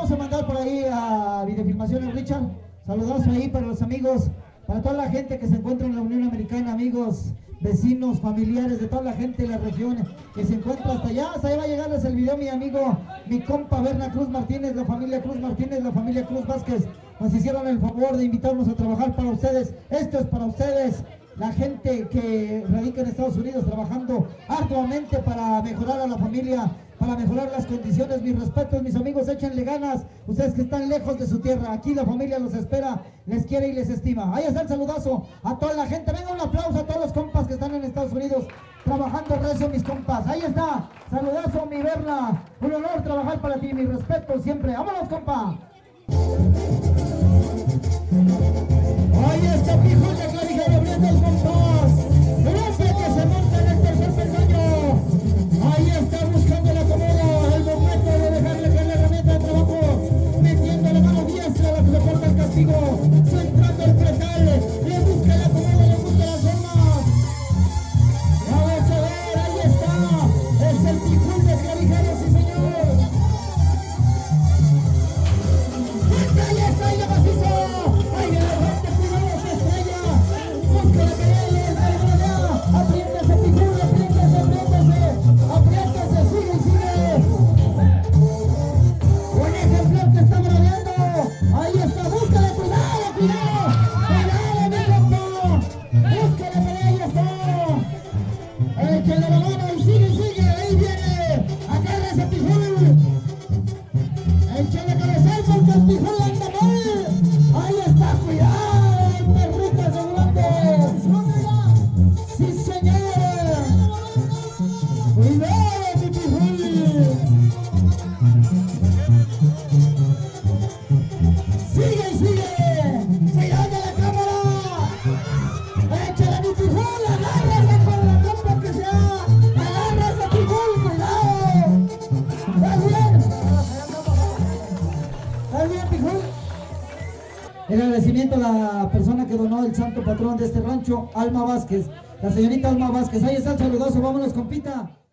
vamos a mandar por ahí a Videofilmaciones Richard. Saludazo ahí para los amigos, para toda la gente que se encuentra en la Unión Americana, amigos, vecinos, familiares, de toda la gente de la región que se encuentra hasta allá va a llegarles el video, mi amigo, mi compa Berna Cruz Martínez, la familia Cruz Martínez, la familia Cruz Vázquez, nos hicieron el favor de invitarnos a trabajar para ustedes. Esto es para ustedes, la gente que radica en Estados Unidos, trabajando arduamente para mejorar a la familia, para mejorar las condiciones. Mis respetos, mis amigos, échenle ganas, ustedes que están lejos de su tierra, aquí la familia los espera, les quiere y les estima. Ahí está el saludazo a toda la gente, venga un aplauso a todos los compas que están en Estados Unidos, trabajando recio, mis compas. Ahí está, saludazo mi Berna, un honor trabajar para ti, mi respeto siempre. ¡Vámonos, compa! Ahí está mi hijo de Clavijero abriendo el compás, el hombre que se monta en el tercer peldaño. Ahí está buscando el acomodo, el momento de dejarle caer la herramienta de trabajo, metiendo la mano diestra a la que se porta el castigo, centrando el pretal, le busca el acomodo, le busca las formas. Vamos a ver, ahí está, es el Tijún de Clavijero, sí señor. Ahí está, ahí le macizo, ahí viene el frente, cuidado, se estrella, busca la pelea, apriétese Tijún, apriétese, apriétese, sigue y sigue. Un ejemplar que está braveando, ahí está, búscale, cuidado, cuidado, cuidado mi compa, búscale pelea, ahí está, échale la mano y sigue, ahí viene, agárrese Tijún, échale cabezal porque el Tijún anda mal, ahí está, cuidado, perrito asegurante, sí señor, cuidado mi Tijún, sigue, cuidado de la cámara, échale mi Tijún, agárrese con la compa que sea, agárrese Tijún, cuidado, ¿estás bien Tijún? El agradecimiento a la persona que donó el santo patrón de este rancho, Alma Vázquez, la señorita Alma Vázquez. Ahí está el saludazo, vámonos compita.